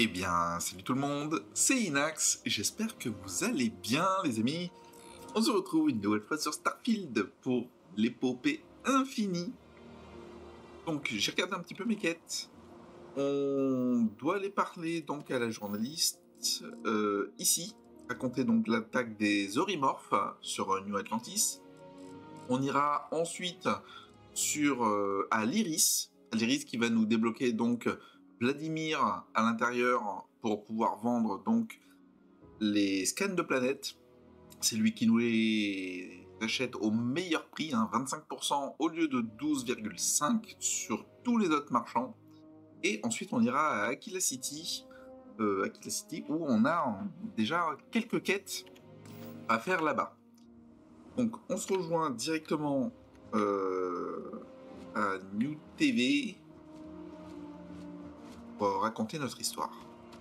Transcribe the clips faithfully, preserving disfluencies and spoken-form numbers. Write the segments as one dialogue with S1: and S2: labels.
S1: Eh bien, salut tout le monde, c'est Inax, et j'espère que vous allez bien les amis. On se retrouve une nouvelle fois sur Starfield pour l'épopée infinie. Donc j'ai regardé un petit peu mes quêtes. On doit aller parler donc à la journaliste euh, ici, raconter donc l'attaque des Orimorphes sur euh, New Atlantis. On ira ensuite sur euh, à l'Iris, l'Iris qui va nous débloquer donc Vladimir à l'intérieur pour pouvoir vendre donc les scans de planètes. C'est lui qui nous les achète au meilleur prix, hein, vingt-cinq pour cent au lieu de douze virgule cinq sur tous les autres marchands. Et ensuite on ira à Aquila City, euh, Aquila City où on a euh, déjà quelques quêtes à faire là-bas. Donc on se rejoint directement euh, à New T V pour raconter notre histoire.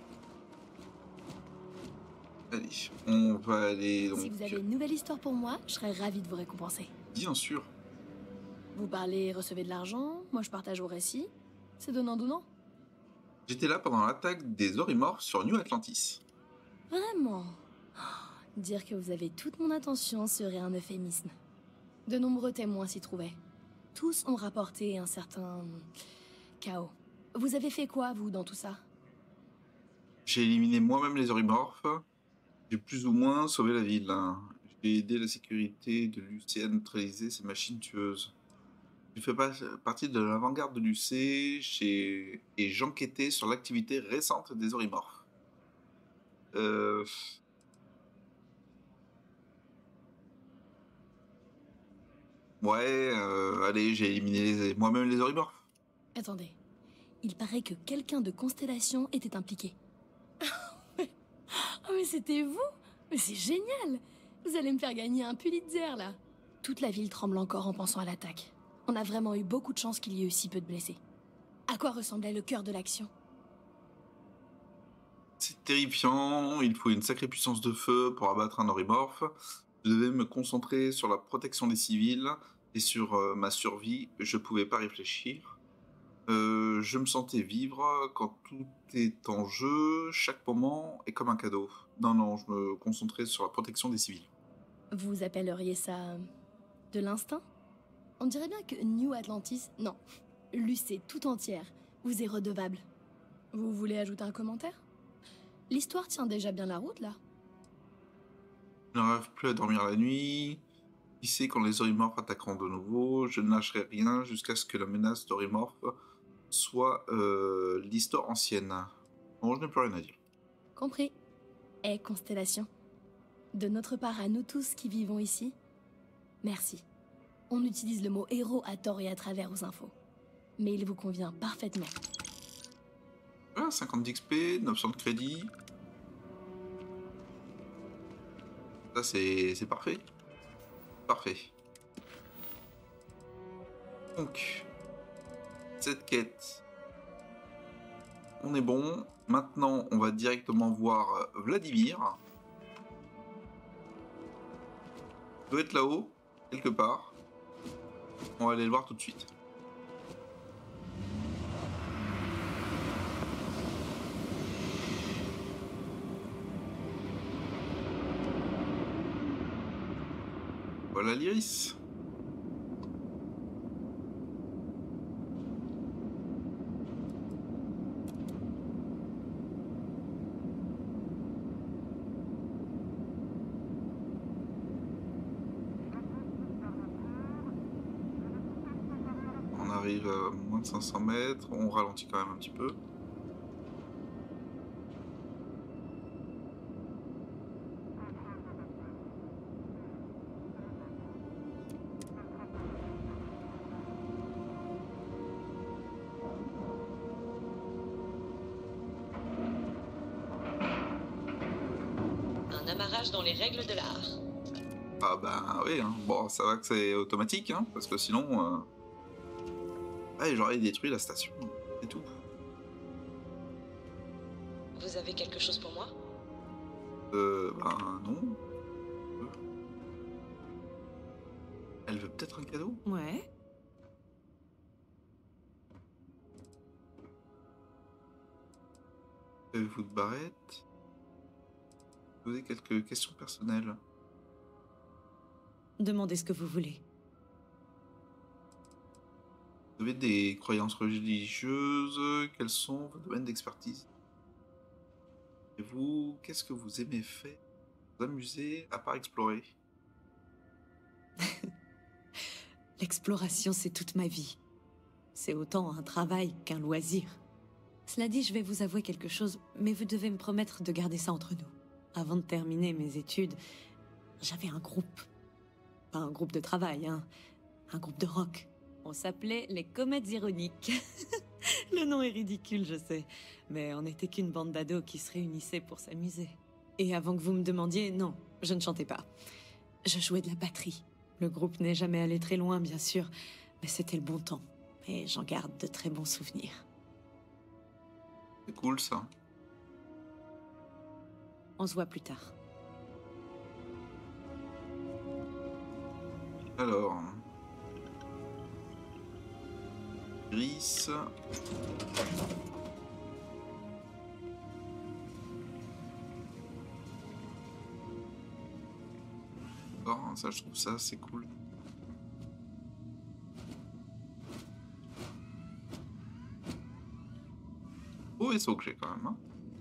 S1: Allez, on va aller donc...
S2: Si vous avez une nouvelle histoire pour moi, je serais ravie de vous récompenser.
S1: Bien sûr.
S2: Vous parlez et recevez de l'argent, moi je partage au récit. C'est donnant-donnant.
S1: J'étais là pendant l'attaque des Orimorphes sur New Atlantis.
S2: Vraiment oh, dire que vous avez toute mon attention serait un euphémisme. De nombreux témoins s'y trouvaient. Tous ont rapporté un certain... chaos. Vous avez fait quoi, vous, dans tout ça?
S1: J'ai éliminé moi-même les Orimorphes. J'ai plus ou moins sauvé la ville. J'ai aidé la sécurité de l'U C à neutraliser ces machines tueuses. Je fais pas partie de l'avant-garde de l'U C chez... et j'enquêtais sur l'activité récente des Orimorphes. Euh... Ouais, euh, allez, j'ai éliminé les... moi-même les Orimorphes.
S2: Attendez. Il paraît que quelqu'un de Constellation était impliqué. Oh mais c'était vous? Mais c'est génial! Vous allez me faire gagner un Pulitzer, là. Toute la ville tremble encore en pensant à l'attaque. On a vraiment eu beaucoup de chance qu'il y ait eu si peu de blessés. À quoi ressemblait le cœur de l'action?
S1: C'est terrifiant, il faut une sacrée puissance de feu pour abattre un Orimorphe. Je devais me concentrer sur la protection des civils et sur euh, ma survie, je pouvais pas réfléchir. Euh, je me sentais vivre quand tout est en jeu, chaque moment est comme un cadeau. Non, non, je me concentrais sur la protection des civils.
S2: Vous appelleriez ça... de l'instinct? On dirait bien que New Atlantis... Non, l'U C tout entière vous est redevable. Vous voulez ajouter un commentaire? L'histoire tient déjà bien la route, là.
S1: Je n'arrive plus à dormir la nuit. Qui sait quand les Orimorphes attaqueront de nouveau? Je ne lâcherai rien jusqu'à ce que la menace d'Orimorphes soit euh, l'histoire ancienne. Bon, je n'ai plus rien à dire.
S2: Compris. Et Constellation. De notre part à nous tous qui vivons ici, merci. On utilise le mot héros à tort et à travers aux infos. Mais il vous convient parfaitement.
S1: Ah, cinquante d'X P, neuf cents de crédit. Ça, c'est parfait. Parfait. Donc, cette quête, on est bon. Maintenant, on va directement voir Vladimir. Il doit être là-haut, quelque part. On va aller le voir tout de suite. Voilà l'Iris. On arrive à moins de cinq cents mètres, on ralentit quand même un petit peu.
S3: Un amarrage dans les règles de l'art.
S1: Ah bah oui, hein. Bon, ça va que c'est automatique, hein, parce que sinon... Euh... Ouais, j'aurais détruit la station, c'est tout.
S3: Vous avez quelque chose pour moi?
S1: Euh, bah non. Elle veut peut-être un cadeau?
S4: Ouais.
S1: Euh, Avez-vous de Barrett? Posez quelques questions personnelles.
S4: Demandez ce que vous voulez.
S1: Vous avez des croyances religieuses? Quels sont vos domaines d'expertise? Et vous, qu'est-ce que vous aimez faire? Vous amuser à part explorer?
S4: L'exploration, c'est toute ma vie. C'est autant un travail qu'un loisir. Cela dit, je vais vous avouer quelque chose, mais vous devez me promettre de garder ça entre nous. Avant de terminer mes études, j'avais un groupe. Pas un groupe de travail, hein. Un groupe de rock. On s'appelait les Comètes Ironiques. Le nom est ridicule, je sais. Mais on n'était qu'une bande d'ados qui se réunissaient pour s'amuser. Et avant que vous me demandiez, non, je ne chantais pas. Je jouais de la batterie. Le groupe n'est jamais allé très loin, bien sûr, mais c'était le bon temps. Et j'en garde de très bons souvenirs.
S1: C'est cool ça.
S4: On se voit plus tard.
S1: Alors... Iris... Oh, ça je trouve ça c'est cool. Beau vaisseau que j'ai quand même, hein.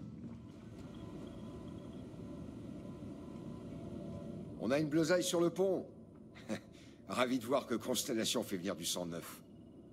S5: On a une bleusaille sur le pont. Ravi de voir que Constellation fait venir du sang neuf.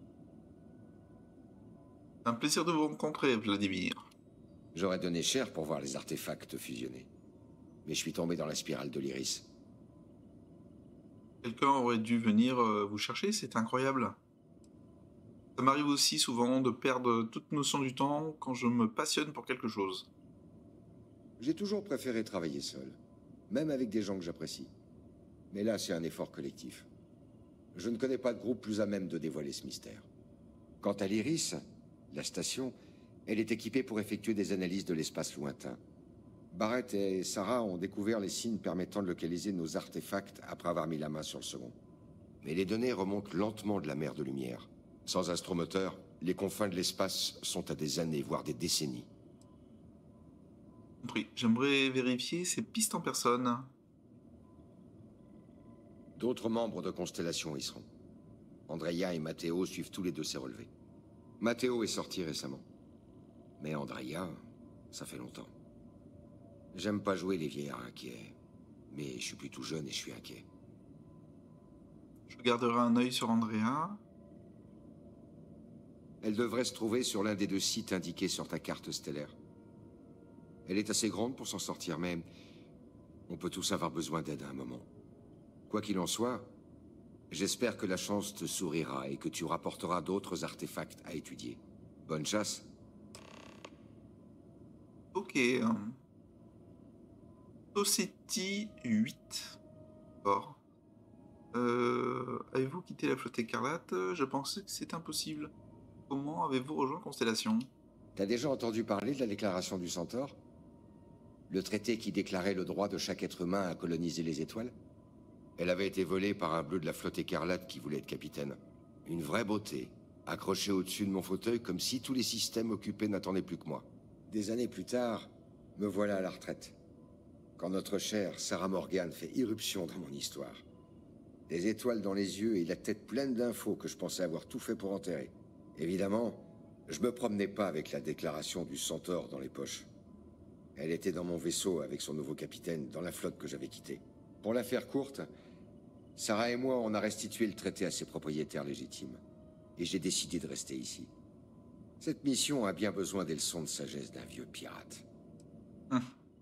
S1: C'est un plaisir de vous rencontrer, Vladimir.
S5: J'aurais donné cher pour voir les artefacts fusionnés. Mais je suis tombé dans la spirale de l'Iris.
S1: Quelqu'un aurait dû venir euh, vous chercher, c'est incroyable. Ça m'arrive aussi souvent de perdre toute notion du temps quand je me passionne pour quelque chose.
S5: J'ai toujours préféré travailler seul, même avec des gens que j'apprécie. Mais là, c'est un effort collectif. Je ne connais pas de groupe plus à même de dévoiler ce mystère. Quant à l'Iris, la station, elle est équipée pour effectuer des analyses de l'espace lointain. Barrett et Sarah ont découvert les signes permettant de localiser nos artefacts après avoir mis la main sur le second. Mais les données remontent lentement de la mer de lumière. Sans astromoteur, les confins de l'espace sont à des années, voire des décennies.
S1: Compris. J'aimerais vérifier ces pistes en personne.
S5: D'autres membres de Constellation y seront. Andrea et Matteo suivent tous les deux ces relevés. Matteo est sorti récemment. Mais Andrea, ça fait longtemps. J'aime pas jouer les vieillards inquiets. Mais je suis plutôt jeune et je suis inquiet.
S1: Je garderai un œil sur Andrea.
S5: Elle devrait se trouver sur l'un des deux sites indiqués sur ta carte stellaire. Elle est assez grande pour s'en sortir, mais on peut tous avoir besoin d'aide à un moment. Quoi qu'il en soit, j'espère que la chance te sourira et que tu rapporteras d'autres artefacts à étudier. Bonne chasse.
S1: Ok. Society huit. Or. Euh, avez-vous quitté la flotte écarlate? Je pensais que c'était impossible. Comment avez-vous rejoint Constellation?
S5: T'as déjà entendu parler de la déclaration du Centaure? Le traité qui déclarait le droit de chaque être humain à coloniser les étoiles? Elle avait été volée par un bleu de la flotte écarlate qui voulait être capitaine. Une vraie beauté, accrochée au-dessus de mon fauteuil comme si tous les systèmes occupés n'attendaient plus que moi. Des années plus tard, me voilà à la retraite. Quand notre chère Sarah Morgan fait irruption dans mon histoire. Des étoiles dans les yeux et la tête pleine d'infos que je pensais avoir tout fait pour enterrer. Évidemment, je me promenais pas avec la déclaration du Centaure dans les poches. Elle était dans mon vaisseau avec son nouveau capitaine dans la flotte que j'avais quittée. Pour la faire courte, Sarah et moi, on a restitué le traité à ses propriétaires légitimes. Et j'ai décidé de rester ici. Cette mission a bien besoin des leçons de sagesse d'un vieux pirate.
S1: Hum.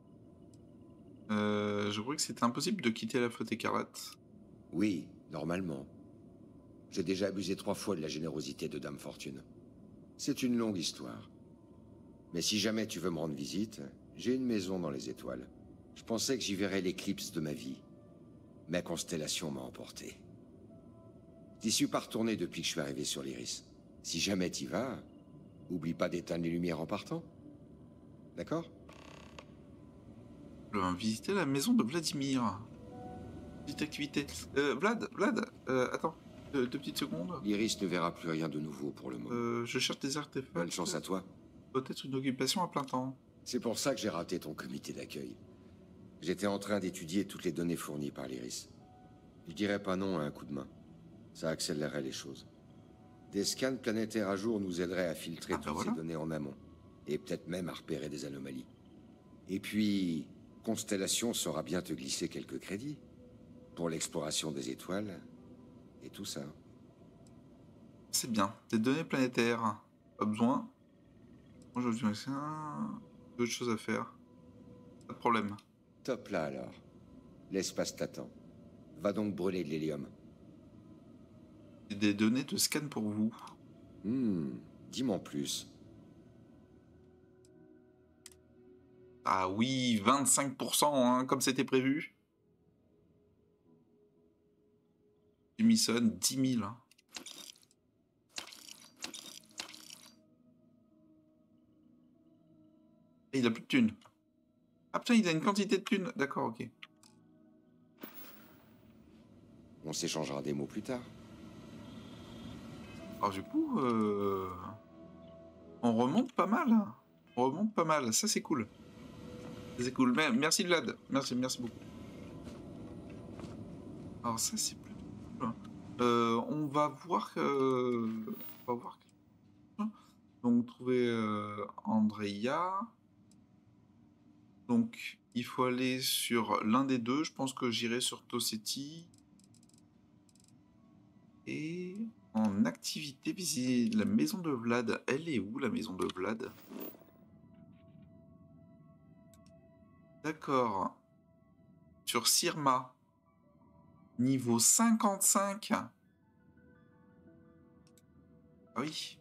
S1: Euh, je crois que c'était impossible de quitter la flotte écarlate.
S5: Oui, normalement. J'ai déjà abusé trois fois de la générosité de Dame Fortune. C'est une longue histoire. Mais si jamais tu veux me rendre visite, j'ai une maison dans les étoiles. Je pensais que j'y verrais l'éclipse de ma vie. Ma constellation m'a emporté. J'y suis pas retourné depuis que je suis arrivé sur l'Iris. Si jamais t'y vas, oublie pas d'éteindre les lumières en partant. D'accord?
S1: Je vais visiter la maison de Vladimir. Petite activité. Euh, Vlad, Vlad, euh, attends, deux, deux petites secondes.
S5: L'Iris ne verra plus rien de nouveau pour le moment.
S1: Euh, je cherche des artefacts.
S5: Bonne chance à toi.
S1: Peut-être une occupation à plein temps.
S5: C'est pour ça que j'ai raté ton comité d'accueil. J'étais en train d'étudier toutes les données fournies par l'Iris. Je dirais pas non à un coup de main. Ça accélérerait les choses. Des scans planétaires à jour nous aideraient à filtrer
S1: Ah, bah
S5: toutes
S1: voilà.
S5: ces données en amont. Et peut-être même à repérer des anomalies. Et puis, Constellation saura bien te glisser quelques crédits. Pour l'exploration des étoiles et tout ça.
S1: C'est bien. Des données planétaires. Pas besoin. Moi, je veux ça. D'autres choses à faire. Pas de problème.
S5: Top là alors. L'espace t'attend. Va donc brûler de l'hélium.
S1: J'ai des données de scan pour vous.
S5: Hmm, dis-moi en plus.
S1: Ah oui, vingt-cinq pour cent, hein, comme c'était prévu. Jameson, dix mille. Hein. Et il a plus de thunes. Ah putain, il a une quantité de thunes. D'accord, ok.
S5: On s'échangera des mots plus tard.
S1: Alors du coup, euh... on remonte pas mal. Hein. On remonte pas mal. Ça, c'est cool. C'est cool. Mais merci Vlad. Merci, merci beaucoup. Alors ça, c'est plus cool. Euh, on va voir... Euh... On va voir... Donc, trouver euh, Andrea. Donc, il faut aller sur l'un des deux. Je pense que j'irai sur Tossetti. Et en activité, visiter la maison de Vlad. Elle est où, la maison de Vlad? D'accord. Sur Sirma. Niveau cinquante-cinq. Ah oui.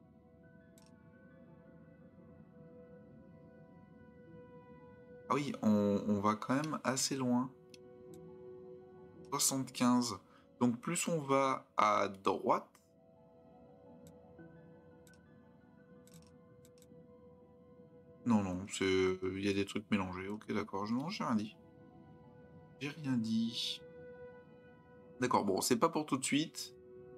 S1: Ah oui, on, on va quand même assez loin. soixante-quinze. Donc plus on va à droite. Non, non, c'est... il y a des trucs mélangés. Ok, d'accord. Non, j'ai rien dit. J'ai rien dit. D'accord, bon, c'est pas pour tout de suite.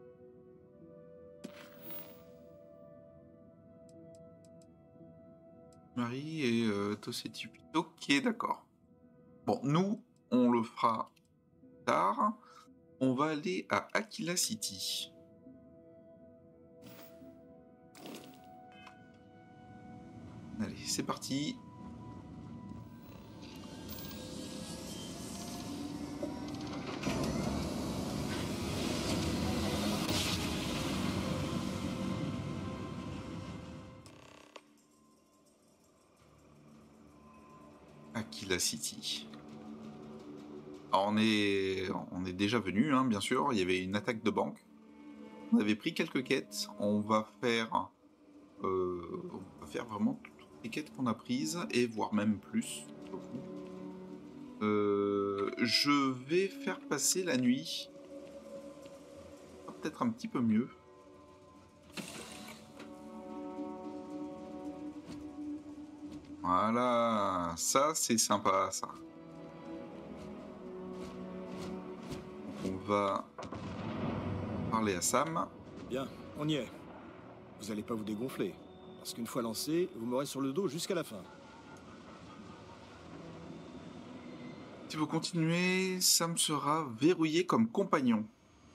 S1: Marie et euh, Tossetti. Ok, d'accord. Bon, nous, on le fera tard. On va aller à Aquila City. Allez, c'est parti. Aquila City. Alors on est, on est déjà venu, hein, bien sûr. Il y avait une attaque de banque. On avait pris quelques quêtes. On va faire, euh, on va faire vraiment toutes les quêtes qu'on a prises et voire même plus. Euh, je vais faire passer la nuit. Peut-être un petit peu mieux. Voilà, ça c'est sympa, ça. On va parler à Sam.
S6: Bien, on y est. Vous allez pas vous dégonfler, parce qu'une fois lancé, vous m'aurez sur le dos jusqu'à la fin.
S1: Si vous continuez, Sam sera verrouillé comme compagnon.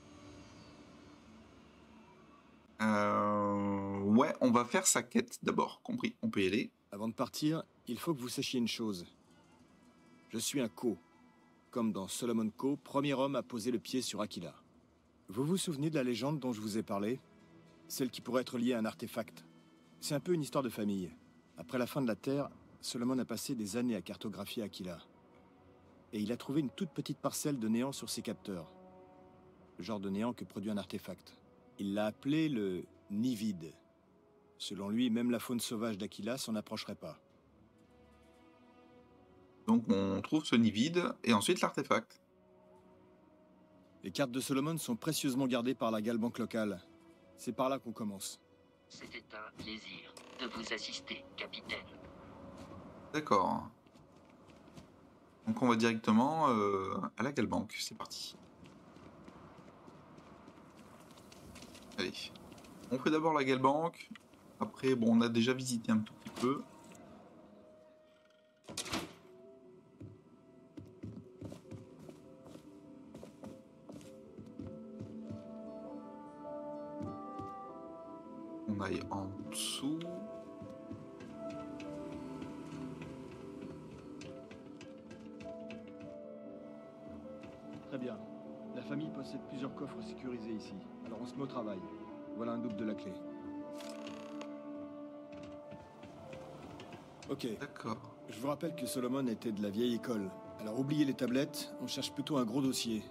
S1: Euh... Ouais, on va faire sa quête d'abord, compris, on peut y aller.
S6: Avant de partir, il faut que vous sachiez une chose. Je suis un Co. Comme dans Solomon Co, premier homme à poser le pied sur Aquila. Vous vous souvenez de la légende dont je vous ai parlé? Celle qui pourrait être liée à un artefact. C'est un peu une histoire de famille. Après la fin de la Terre, Solomon a passé des années à cartographier Aquila. Et il a trouvé une toute petite parcelle de néant sur ses capteurs. Le genre de néant que produit un artefact. Il l'a appelé le Nivide. Selon lui, même la faune sauvage d'Aquila s'en approcherait pas.
S1: Donc on trouve ce nid vide et ensuite l'artefact.
S6: Les cartes de Solomon sont précieusement gardées par la Galbanque locale. C'est par là qu'on commence.
S7: C'était un plaisir de vous assister, capitaine.
S1: D'accord. Donc on va directement euh, à la Galbanque, c'est parti. Allez. On fait d'abord la Galbanque. Après, bon, on a déjà visité un tout petit peu. qu'on aille en dessous.
S6: Très bien. La famille possède plusieurs coffres sécurisés ici. Alors on se met au travail. Voilà un double de la clé. Ok.
S1: D'accord.
S6: Je vous rappelle que Solomon était de la vieille école. Alors oubliez les tablettes, on cherche plutôt un gros dossier.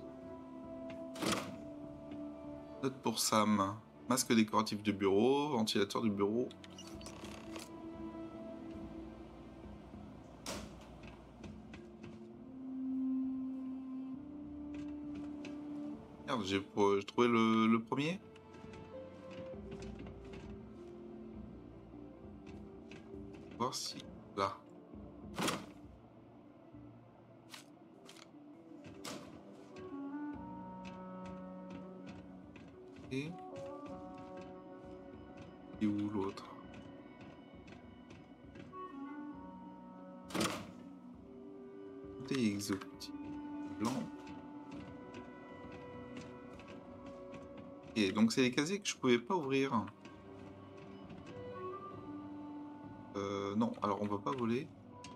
S1: Note pour Sam. Masque décoratif du bureau, ventilateur du bureau. Merde, j'ai j'ai trouvé le, le premier. Voir si... Là. Et... Et où l'autre? Des exotiques. Blanc. Et donc c'est les casiers que je pouvais pas ouvrir. Euh, non, alors on va pas voler.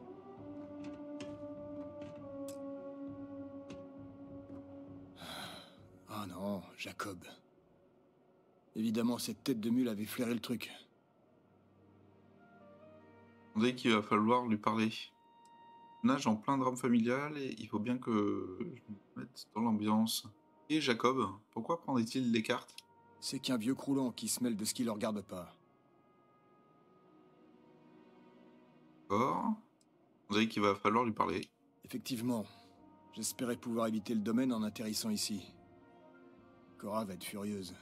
S6: Ah non, Jacob. Évidemment, cette tête de mule avait flairé le truc.
S1: On dirait qu'il va falloir lui parler. On nage en plein drame familial et il faut bien que je me mette dans l'ambiance. Et Jacob, pourquoi prendrait-il les cartes?
S6: C'est qu'un vieux croulant qui se mêle de ce qui le regarde pas.
S1: D'accord. On dirait qu'il va falloir lui parler.
S6: Effectivement. J'espérais pouvoir éviter le domaine en atterrissant ici. Cora va être furieuse.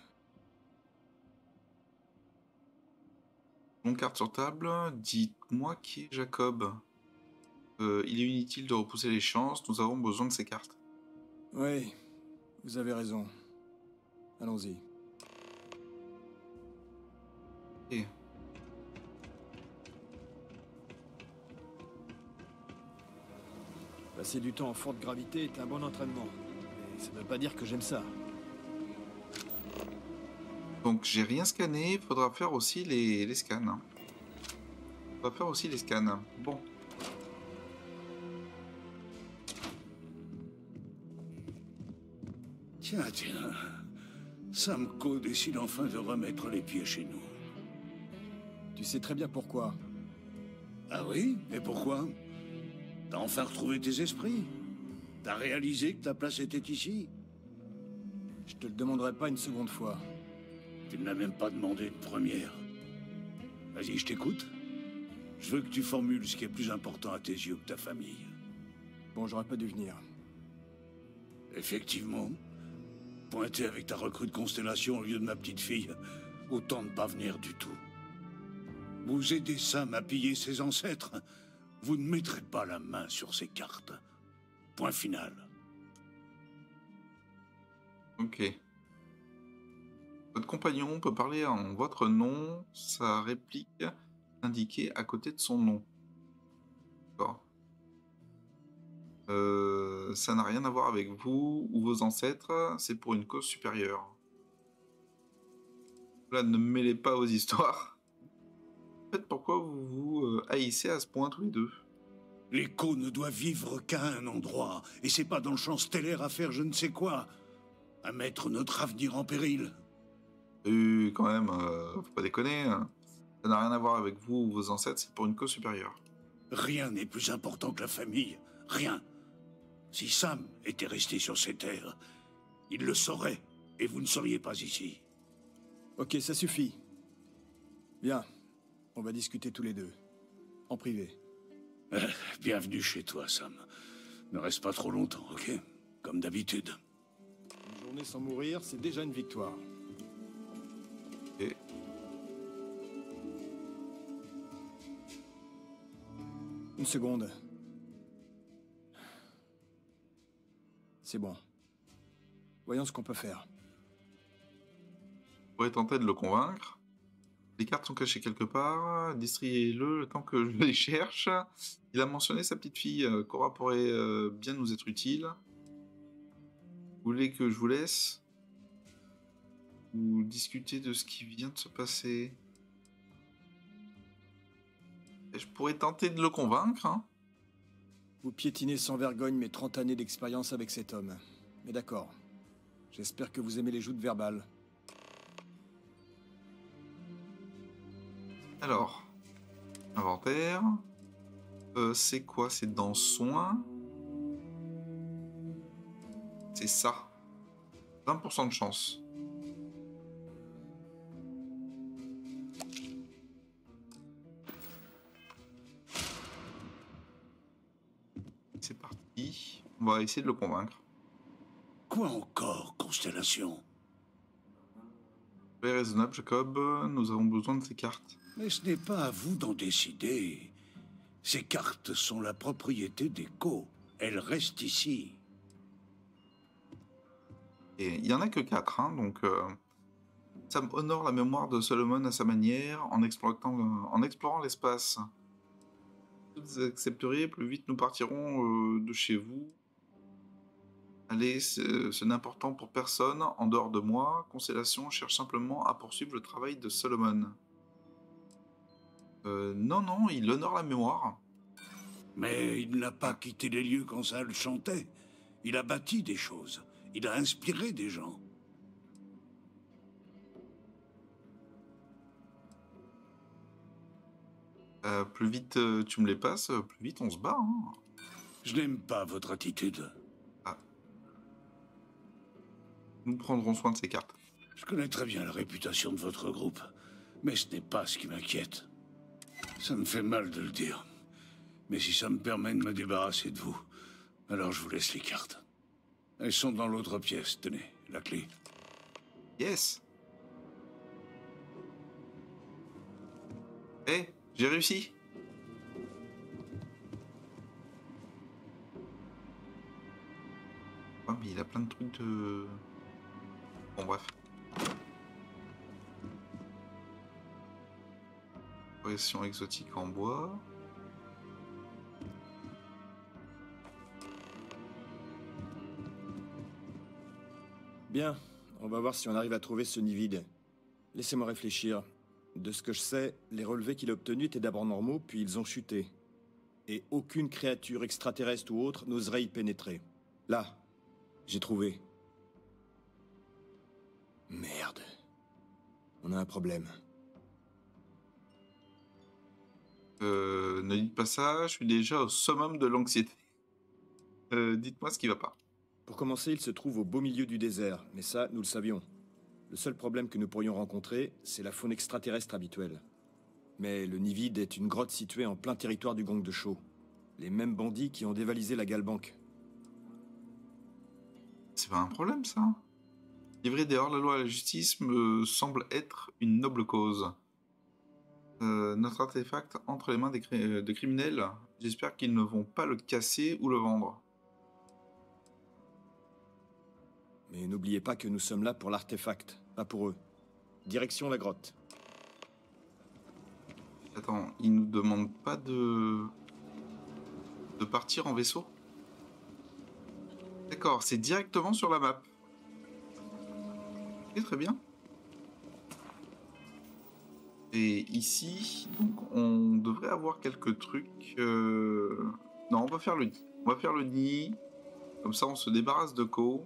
S1: Mon carte sur table, dites-moi qui est Jacob. Euh, il est inutile de repousser les chances, nous avons besoin de ces cartes.
S6: Oui, vous avez raison. Allons-y.
S1: Et...
S6: Passer du temps en forte gravité est un bon entraînement. Mais ça veut pas dire que j'aime ça.
S1: Donc j'ai rien scanné, il faudra faire aussi les, les scans. On va faire aussi les scans. Bon.
S8: Tiens, tiens. Samco décide enfin de remettre les pieds chez nous.
S6: Tu sais très bien pourquoi.
S8: Ah oui? Et pourquoi? T'as enfin retrouvé tes esprits? T'as réalisé que ta place était ici?
S6: Je te le demanderai pas une seconde fois.
S8: Tu ne l'as même pas demandé une première. Vas-y, je t'écoute. Je veux que tu formules ce qui est plus important à tes yeux que ta famille.
S6: Bon, j'aurais pas dû venir.
S8: Effectivement. Pointer avec ta recrue de constellation au lieu de ma petite fille, autant ne pas venir du tout. Vous aidez Sam à piller ses ancêtres, vous ne mettrez pas la main sur ces cartes. Point final.
S1: Ok. Votre compagnon peut parler en votre nom, sa réplique indiquée à côté de son nom. D'accord. Euh, ça n'a rien à voir avec vous ou vos ancêtres, c'est pour une cause supérieure. Là, ne me mêlez pas aux histoires. En fait, pourquoi vous vous euh, haïssez à ce point tous les deux?
S8: L'écho ne doit vivre qu'à un endroit, et c'est pas dans le champ stellaire à faire je ne sais quoi, à mettre notre avenir en péril.
S1: Euh, quand même, euh, faut pas déconner. Hein. Ça n'a rien à voir avec vous ou vos ancêtres, c'est pour une cause supérieure.
S8: Rien n'est plus important que la famille, rien. Si Sam était resté sur ces terres, il le saurait, et vous ne seriez pas ici.
S6: Ok, ça suffit. Viens, on va discuter tous les deux. En privé.
S8: Euh, bienvenue chez toi, Sam. Ne reste pas trop longtemps, ok? Comme d'habitude.
S6: Une journée sans mourir, c'est déjà une victoire.
S1: Et...
S6: Une seconde. C'est bon. Voyons ce qu'on peut faire.
S1: Je pourrais tenter de le convaincre. Les cartes sont cachées quelque part. Distribuez-le le temps que je les cherche. Il a mentionné sa petite fille. Cora pourrait euh, bien nous être utile. Vous voulez que je vous laisse ou discuter de ce qui vient de se passer? Et je pourrais tenter de le convaincre, hein.
S6: Vous piétinez sans vergogne mes trente années d'expérience avec cet homme. Mais d'accord. J'espère que vous aimez les joutes verbales.
S1: Alors, inventaire. Euh, c'est quoi? C'est dans soins. C'est ça. vingt pour cent de chance. C'est parti. On va essayer de le convaincre.
S8: Quoi encore, Constellation?
S1: Très raisonnable, Jacob. Nous avons besoin de ces cartes.
S8: Mais ce n'est pas à vous d'en décider. Ces cartes sont la propriété d'Echo. Elles restent ici.
S1: Et il n'y en a que quatre, hein, donc euh, ça honore la mémoire de Solomon à sa manière en explorant, en explorant l'espace. Plus vous accepteriez, plus vite nous partirons euh, de chez vous. Allez, ce n'est important pour personne en dehors de moi. Constellation cherche simplement à poursuivre le travail de Solomon. Euh, non, non, il honore la mémoire.
S8: Mais il n'a pas quitté les lieux quand ça le chantait. Il a bâti des choses. Il a inspiré des gens.
S1: Euh, plus vite euh, tu me les passes, plus vite on se bat. Hein.
S8: Je n'aime pas votre attitude.
S1: Ah. Nous prendrons soin de ces cartes.
S8: Je connais très bien la réputation de votre groupe, mais ce n'est pas ce qui m'inquiète. Ça me fait mal de le dire. Mais si ça me permet de me débarrasser de vous, alors je vous laisse les cartes. Elles sont dans l'autre pièce. Tenez, la clé.
S1: Yes. Eh, hey, j'ai réussi. Oh, mais il a plein de trucs de... Bon, bref. Progression exotique en bois.
S6: Bien, on va voir si on arrive à trouver ce nid vide. Laissez-moi réfléchir. De ce que je sais, les relevés qu'il a obtenus étaient d'abord normaux, puis ils ont chuté. Et aucune créature extraterrestre ou autre n'oserait y pénétrer. Là, j'ai trouvé. Merde. On a un problème.
S1: Euh, ne dites pas ça, je suis déjà au summum de l'anxiété. Euh, dites-moi ce qui va pas.
S6: Pour commencer, il se trouve au beau milieu du désert, mais ça, nous le savions. Le seul problème que nous pourrions rencontrer, c'est la faune extraterrestre habituelle. Mais le nid vide est une grotte située en plein territoire du gang de Shaw. Les mêmes bandits qui ont dévalisé la Galbank.
S1: C'est pas un problème, ça. Livrer des hors-la-loi à la justice me semble être une noble cause. Euh, notre artefact entre les mains des, cri des criminels. J'espère qu'ils ne vont pas le casser ou le vendre.
S6: Mais n'oubliez pas que nous sommes là pour l'artefact, pas pour eux. Direction la grotte.
S1: Attends, ils nous demandent pas de... de partir en vaisseau? D'accord, c'est directement sur la map. Ok, très bien. Et ici, donc, on devrait avoir quelques trucs... Euh... Non, on va faire le nid. On va faire le nid. Comme ça, on se débarrasse de Co.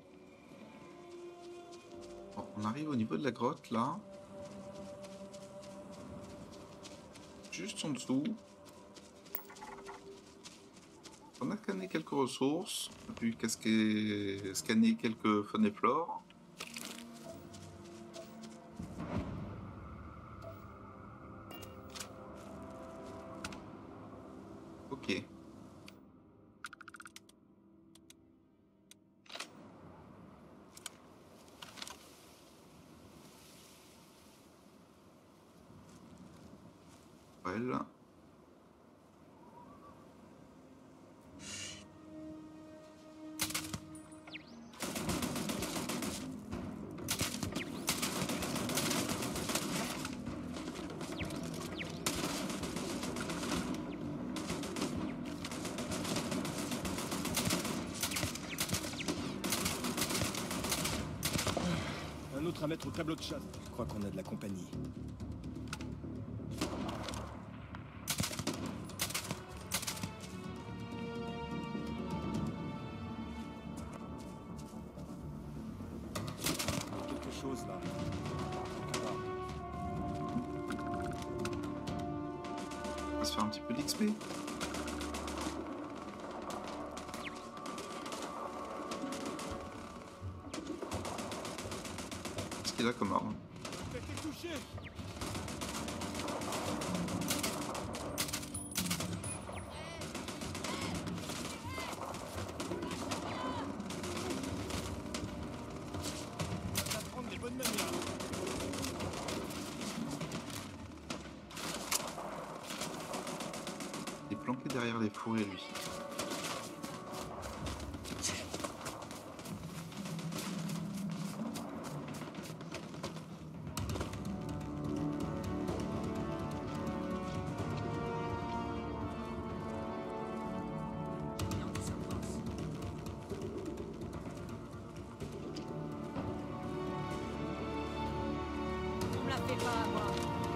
S1: Bon, on arrive au niveau de la grotte, là. Juste en dessous. On a scanné quelques ressources. On a pu casquer... scanner quelques faunes et flores. Ok. Voilà.
S6: Un autre à mettre au tableau de chasse. Je crois qu'on a de la compagnie.
S1: se faire un petit peu d'X P. Qu'est-ce qu'il a comme arme? Il est planqué derrière les fourrés, lui.
S4: On me la fait pas, moi.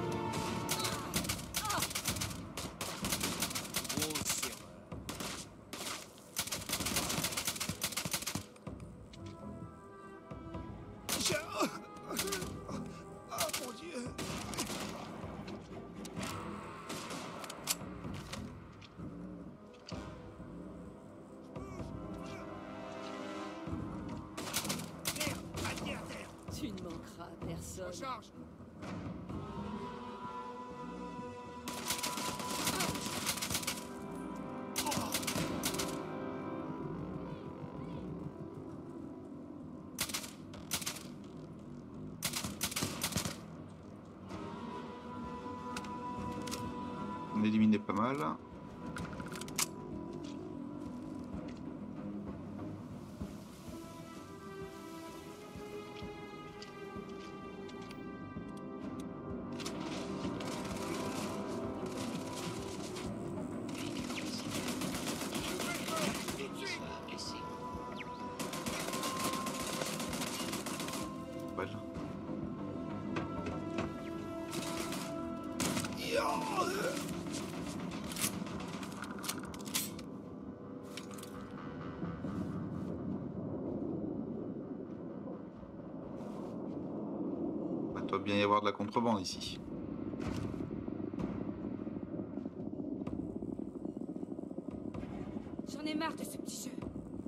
S4: Tu ne manqueras à personne.
S1: On éliminait pas mal. Voilà. Il doit bien y avoir de la contrebande ici.
S4: J'en ai marre de ce petit jeu.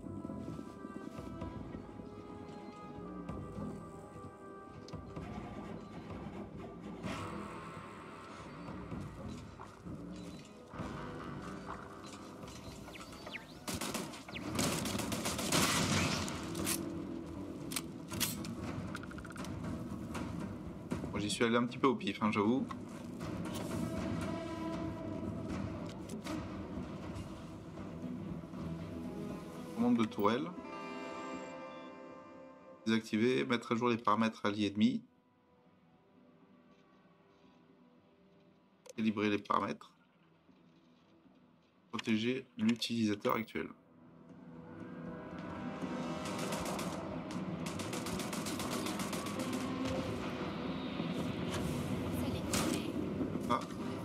S1: Bon, j'y suis allé un petit peu au pif, hein, j'avoue. Commande de tourelle. Désactiver, mettre à jour les paramètres alliés ennemis. Calibrer les paramètres. Protéger l'utilisateur actuel. Ah.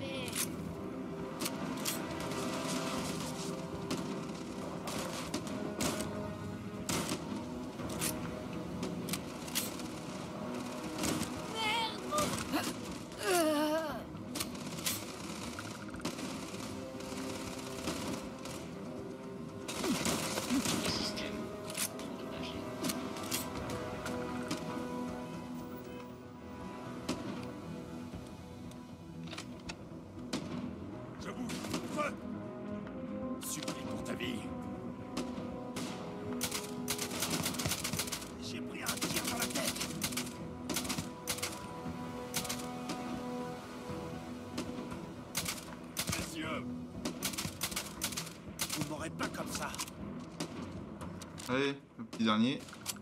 S3: Le système endommagé.
S6: Je bouge. Feu. Supplie pour ta vie. J'ai pris un tir dans la tête. Messieurs, vous ne m'aurez pas comme ça.
S1: Allez, le petit dernier.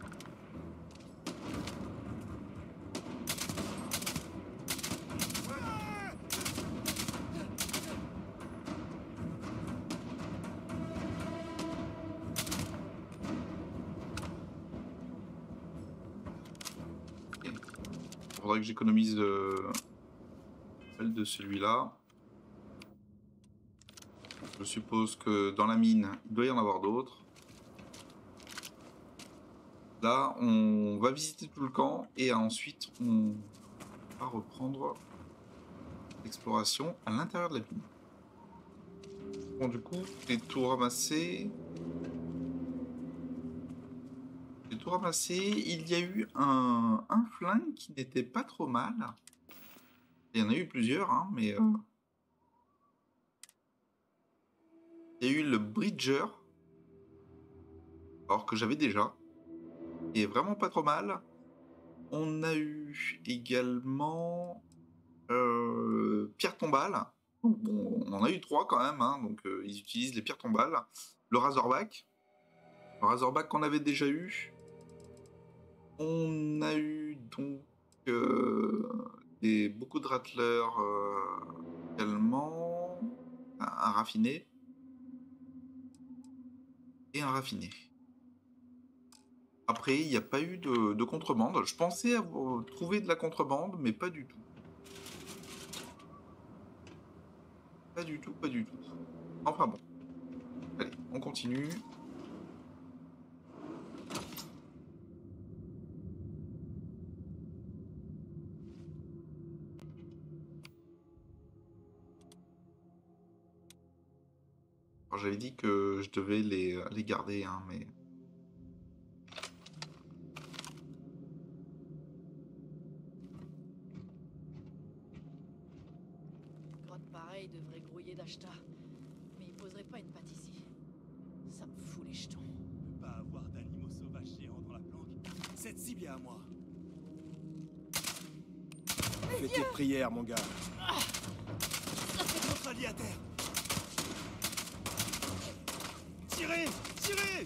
S1: Il faudrait que j'économise le l'appel de celui-là. Je suppose que dans la mine, il doit y en avoir d'autres. Là, on va visiter tout le camp et ensuite on va reprendre l'exploration à l'intérieur de la mine. Bon, du coup, j'ai tout ramassé. J'ai tout ramassé. Il y a eu un, un flingue qui n'était pas trop mal. Il y en a eu plusieurs, hein, mais... Euh... Il y a eu le Bridger. Alors que j'avais déjà. Il est vraiment pas trop mal. On a eu également... Euh, pierre tombale. Bon, on en a eu trois quand même, hein, donc euh, ils utilisent les pierres tombales. Le Razorback. Le Razorback qu'on avait déjà eu. On a eu donc euh, des, beaucoup de rattlers euh, également. Un, un raffiné. Et un raffiné. Après, il n'y a pas eu de, de contrebande. Je pensais avoir trouvé de la contrebande, mais pas du tout. Pas du tout, pas du tout. Enfin bon. Allez, on continue. Alors j'avais dit que je devais les, les garder, hein, mais...
S9: Pareil devrait grouiller d'Ashta, mais il poserait pas une patte ici. Ça me fout les jetons.
S10: Ne pas avoir d'animaux sauvages géants dans la planque. Cette cible est à moi.
S6: Fais tes prières, mon gars.
S10: Ah, notre allié à terre. Tirez, tirez.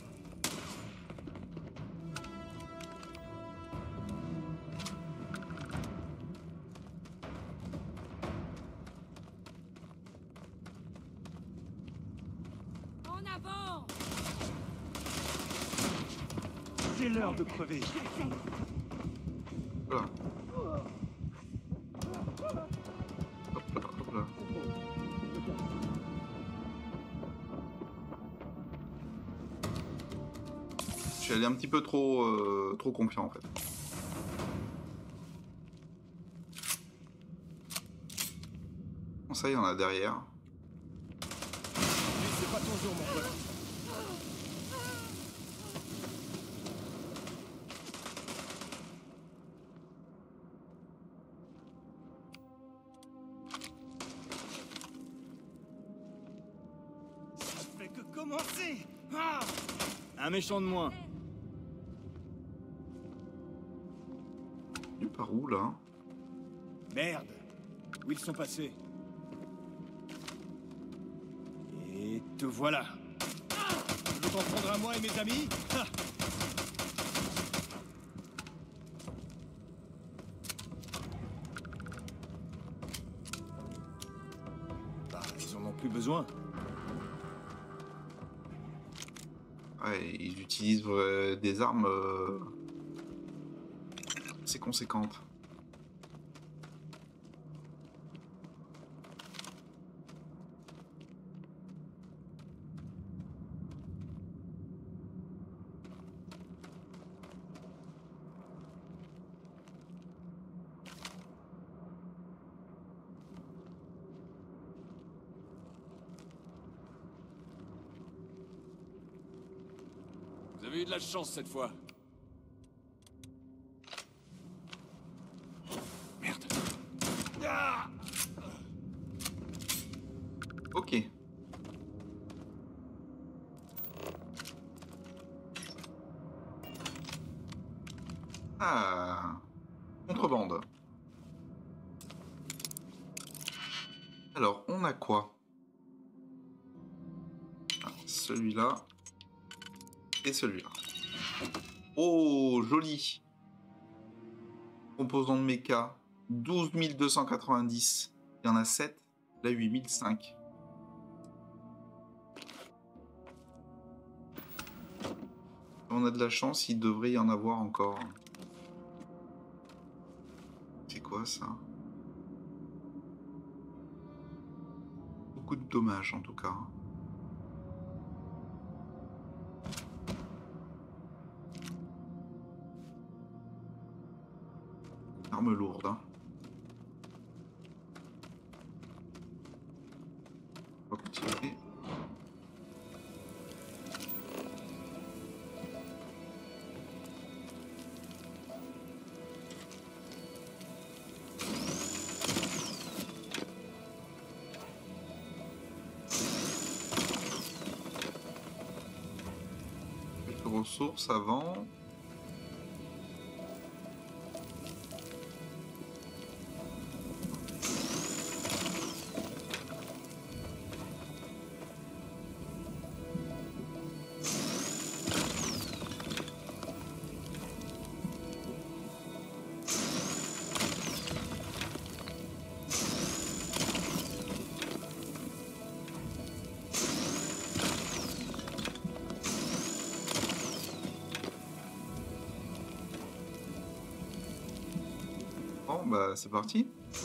S10: C'est l'heure de crever.
S1: Voilà. Hop là, hop là. Je suis allé un petit peu trop, euh, trop confiant en fait. Bon, ça, il y en a derrière.
S10: C'est pas ton jour, mon pote. Commencer. Ah,
S6: un méchant de moins.
S1: Du par où là?
S6: Merde. Où ils sont passés? Et te voilà. Ah, tu veux t'en prendre à moi et mes amis? Ah. Bah, ils en ont plus besoin.
S1: Ouais, ils utilisent euh, des armes euh, assez conséquentes.
S11: Vous avez eu de la chance cette fois.
S6: Merde.
S11: Ah,
S1: ok. Ah. Contrebande. Alors, on a quoi? Ah, celui-là. Et celui-là. Oh, joli. Composant de méca. douze mille deux cent quatre-vingt-dix. Il y en a sept. Là, huit mille cinq. On a de la chance, il devrait y en avoir encore. C'est quoi ça? Beaucoup de dommages en tout cas. Arme lourde. Hein. On va continuer. ressources avant. Bon, bah c'est parti.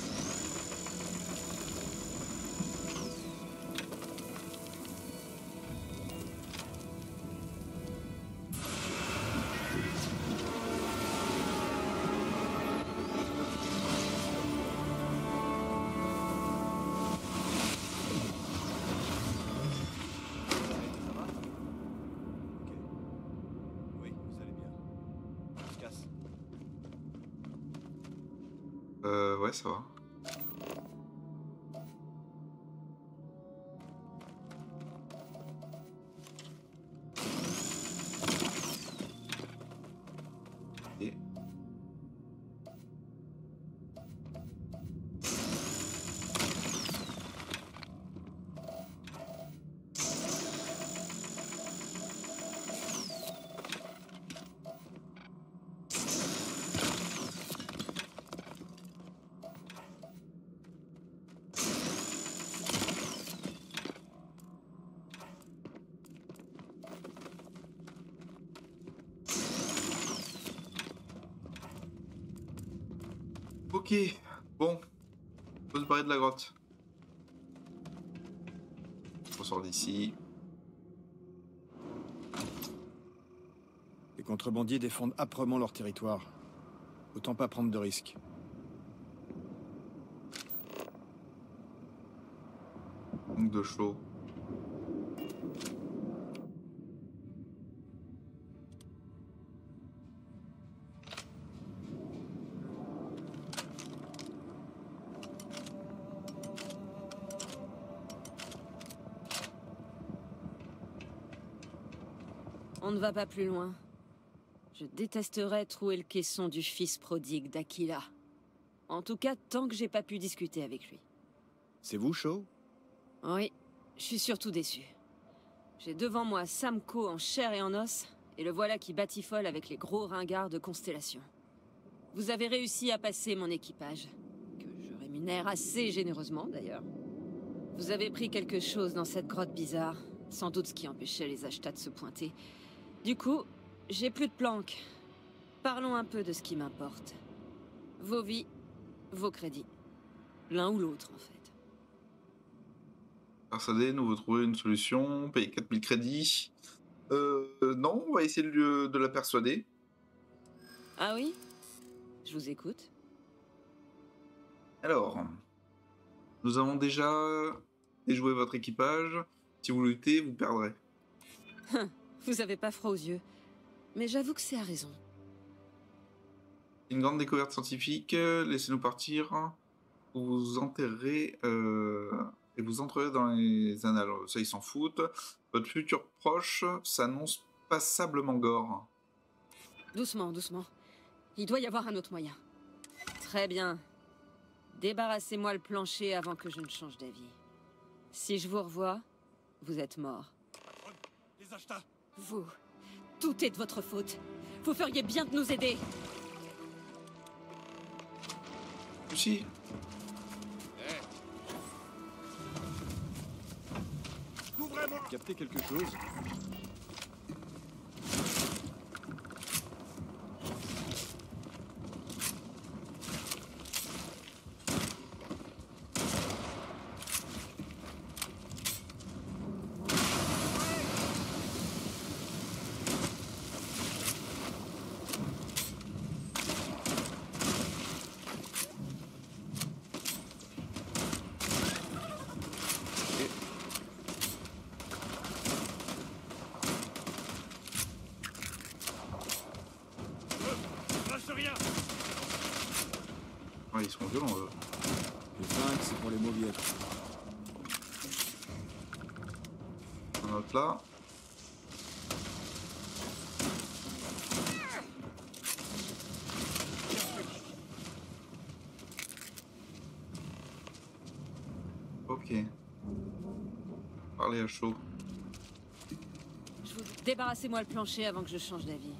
S1: Euh, ouais, ça va. Et... Ok, bon, on peut se barrer de la grotte. On sort d'ici.
S6: Les contrebandiers défendent âprement leur territoire. Autant pas prendre de risques.
S1: Manque de chaud.
S4: On ne va pas plus loin. Je détesterais trouver le caisson du fils prodigue d'Aquila. En tout cas, tant que j'ai pas pu discuter avec lui.
S6: C'est vous, Shaw?
S4: Oui, je suis surtout déçu. J'ai devant moi Sam Coe en chair et en os, et le voilà qui batifole avec les gros ringards de Constellation. Vous avez réussi à passer mon équipage, que je rémunère assez généreusement d'ailleurs. Vous avez pris quelque chose dans cette grotte bizarre, sans doute ce qui empêchait les Ashta de se pointer. Du coup, j'ai plus de planques. Parlons un peu de ce qui m'importe. Vos vies, vos crédits. L'un ou l'autre, en fait.
S1: Persuadé, nous vous trouver une solution, payer quatre mille crédits. Euh, non, on va essayer de, de la persuader.
S4: Ah oui? Je vous écoute.
S1: Alors, nous avons déjà déjoué votre équipage. Si vous luttez, vous perdrez.
S4: Vous avez pas froid aux yeux. Mais j'avoue que c'est à raison.
S1: Une grande découverte scientifique. Laissez-nous partir. Vous vous enterrerez euh, et vous entrerez dans les annales. Ça, ils s'en foutent. Votre futur proche s'annonce passablement gore.
S4: Doucement, doucement. Il doit y avoir un autre moyen. Très bien. Débarrassez-moi le plancher avant que je ne change d'avis. Si je vous revois, vous êtes mort.
S10: Les Ashta.
S4: Vous, tout est de votre faute. Vous feriez bien de nous aider.
S1: Si.
S10: Couvrez-moi.
S6: Captez quelque chose?
S1: Ouais, ils sont violents, eux.
S6: Les flingues, c'est pour les mauviettes.
S1: Un autre là. parler à chaud.
S4: Je vous... Débarrassez-moi le plancher avant que je change d'avis.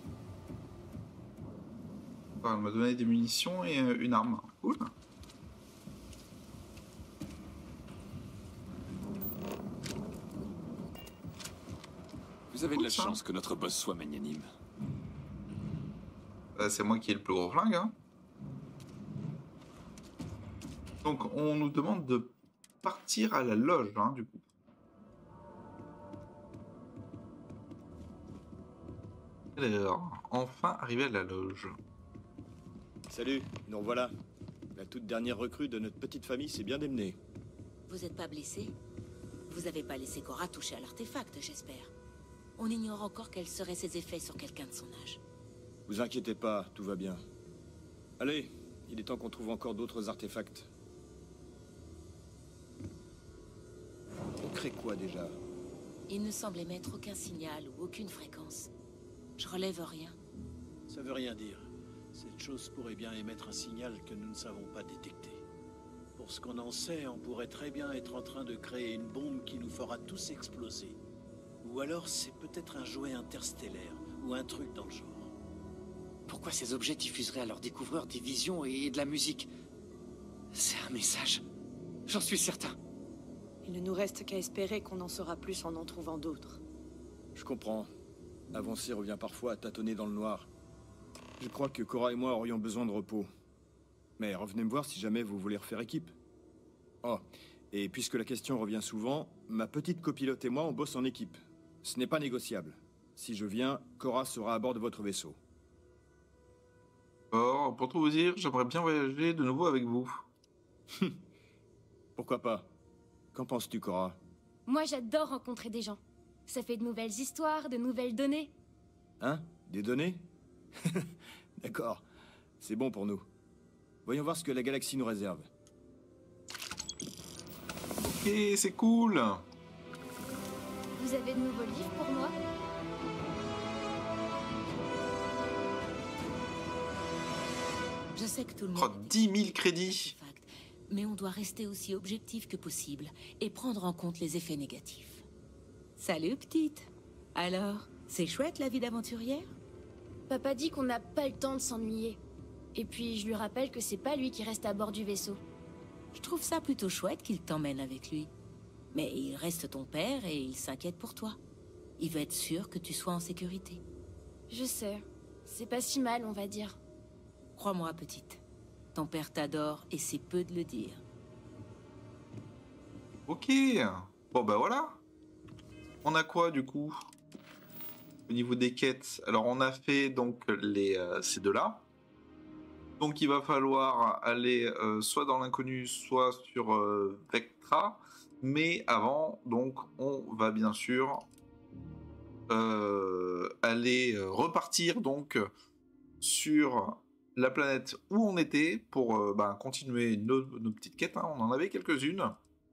S1: Enfin, elle m'a donné des munitions et euh, une arme. Cool.
S11: Vous avez de la chance que notre boss soit magnanime.
S1: Euh, c'est moi qui ai le plus gros flingue. Hein. Donc on nous demande de partir à la loge, hein, du coup. Alors, enfin arrivé à la loge.
S6: Salut, nous revoilà. La toute dernière recrue de notre petite famille s'est bien démenée.
S12: Vous êtes pas blessé? Vous avez pas laissé Cora toucher à l'artefact, j'espère. On ignore encore quels seraient ses effets sur quelqu'un de son âge.
S6: Vous inquiétez pas, tout va bien. Allez, il est temps qu'on trouve encore d'autres artefacts. On crée quoi déjà?
S12: Il ne semble émettre aucun signal ou aucune fréquence. Je relève rien.
S10: Ça veut rien dire. Cette chose pourrait bien émettre un signal que nous ne savons pas détecter. Pour ce qu'on en sait, on pourrait très bien être en train de créer une bombe qui nous fera tous exploser. Ou alors c'est peut-être un jouet interstellaire, ou un truc dans le genre.
S13: Pourquoi ces objets diffuseraient à leurs découvreurs des visions et de la musique? C'est un message. J'en suis certain.
S14: Il ne nous reste qu'à espérer qu'on en saura plus en en trouvant d'autres.
S6: Je comprends. Avancer revient parfois à tâtonner dans le noir. Je crois que Cora et moi aurions besoin de repos. Mais revenez me voir si jamais vous voulez refaire équipe. Oh, et puisque la question revient souvent, ma petite copilote et moi, on bosse en équipe. Ce n'est pas négociable. Si je viens, Cora sera à bord de votre vaisseau.
S1: Or, pour tout vous dire, j'aimerais bien voyager de nouveau avec vous.
S6: Pourquoi pas? Qu'en penses-tu, Cora?
S15: Moi, j'adore rencontrer des gens. Ça fait de nouvelles histoires, de nouvelles données.
S6: Hein? Des données? D'accord. C'est bon pour nous. Voyons voir ce que la galaxie nous réserve.
S1: Ok, c'est cool.
S15: Vous avez de nouveaux livres pour moi?
S12: Je sais que tout le
S1: Oh,
S12: monde...
S1: dix mille crédits.
S12: Mais on doit rester aussi objectif que possible et prendre en compte les effets négatifs. Salut, petite. Alors, c'est chouette la vie d'aventurière?
S15: Papa dit qu'on n'a pas le temps de s'ennuyer. Et puis, je lui rappelle que c'est pas lui qui reste à bord du vaisseau.
S12: Je trouve ça plutôt chouette qu'il t'emmène avec lui. Mais il reste ton père et il s'inquiète pour toi. Il veut être sûr que tu sois en sécurité.
S15: Je sais. C'est pas si mal, on va dire.
S12: Crois-moi, petite. Ton père t'adore et c'est peu de le dire.
S1: Ok. Bon, bah voilà. On a quoi, du coup? Au niveau des quêtes. Alors, on a fait, donc, les, euh, ces deux-là. Donc il va falloir aller euh, soit dans l'inconnu, soit sur euh, Vectra. Mais avant, donc, on va bien sûr euh, aller euh, repartir donc sur la planète où on était pour euh, bah, continuer nos, nos petites quêtes. Hein. On en avait quelques-unes.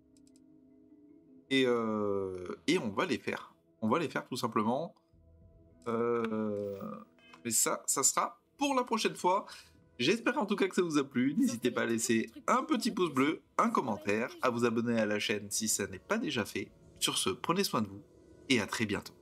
S1: Et, euh, et on va les faire. On va les faire tout simplement. Euh, mais ça, ça sera pour la prochaine fois. J'espère en tout cas que ça vous a plu. N'hésitez pas à laisser un petit pouce bleu, un commentaire, à vous abonner à la chaîne si ça n'est pas déjà fait. Sur ce, prenez soin de vous et à très bientôt.